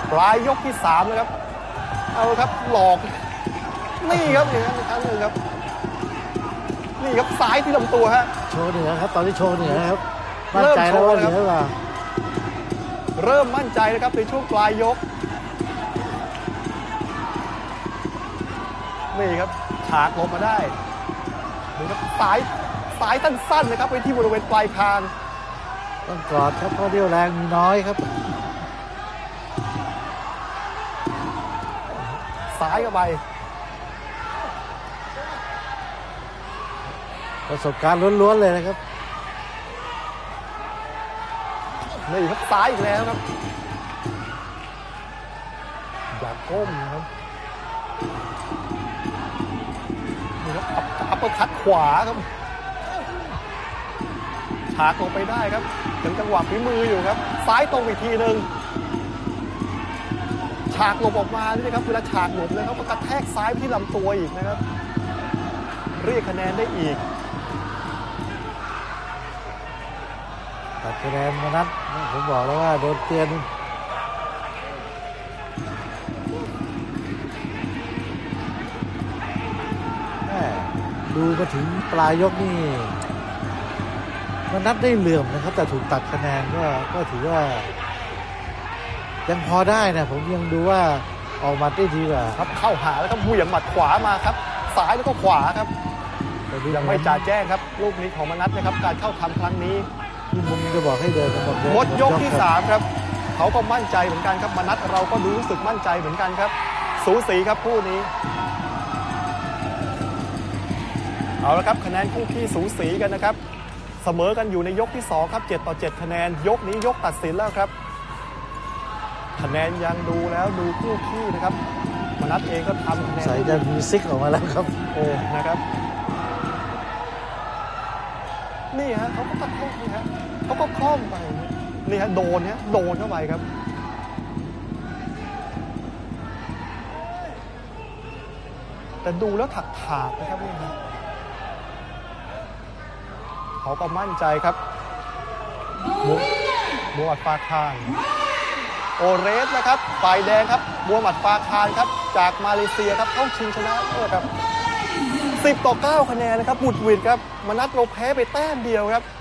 ปลายยกที่3นะครับเอาครับหลอกนี่ครับอย่างนั้นอีกครั้งหนึ่งครับนี่ครับซ้ายที่ลำตัวฮะโชว์เหนือครับตอนนี้โชว์เหนือครับมั่นใจแล้วว่าเหนือกว่าเริ่มมั่นใจนะครับในช่วงปลายยกนี่ครับฉากลงมาได้นี่ครับซ้ายสั้นๆนะครับไปที่บริเวณปลายคางต้องกอดครับเพราะเรี่ยวแรงมีน้อยครับซ้ายเข้าไปประสบการณ์ล้วนๆเลยนะครับนี่ครับซ้ายอีกแล้วครับอย่าก้มนะครับนี่ครับอัปเปอร์คัตขวาครับฉากลงไปได้ครับถึงจังหวะฝีมืออยู่ครับซ้ายตรงอีกทีหนึ่งฉากหลบออกมานี่นะครับเวลาฉากหลบนะครับก็กระแทกซ้ายไปที่ลำตัวอีกนะครับเรียกคะแนนได้อีกตัดคะแนนมานัดผมบอกแล้วว่าโดนเตือนดูมาถึงปลายยกนี่มันนัดได้เหลื่อมนะครับแต่ถูกตัดคะแนนก็ถือว่ายังพอได้นะผมยังดูว่าออกมาได้ดีกว่าครับเข้าหาแล้วครับเหวี่ยงหมัดขวามาครับซ้ายแล้วก็ขวาครับยังไม่จ่าแจ้งครับลูกนี้ของมนัสนะครับการเข้าทำครั้งนี้ที่มุมจะบอกให้เดินหมดยกที่3ครับเขาก็มั่นใจเหมือนกันครับมนัสเราก็รู้สึกมั่นใจเหมือนกันครับสูสีครับคู่นี้เอาละครับคะแนนคู่ขี้สูสีกันนะครับเสมอกันอยู่ในยกที่2ครับ7-7คะแนนยกนี้ยกตัดสินแล้วครับคะแนนยังดูแล้วดูคู่ขี้นะครับมนัสเองก็ทำคะแนนใส่จะมีซิกออกมาแล้วครับโอ้นะครับนี่ฮะเขาก็กระแทกนี่ฮะเขาก็คล่อมไปนี่ฮะโดนเข้าไปครับแต่ดูแล้วถากนะครับนี่ฮะเขาก็มั่นใจครับมูฮัมหมัดฟาคานโอเรสนะครับฝ่ายแดงครับมูฮัมหมัดฟาคานครับจากมาเลเซียครับเข้าชิงชนะเลิศครับ10-9คะแนนนะครับบุดหวิดครับมนัสเราแพ้ไปแต้มเดียวครับ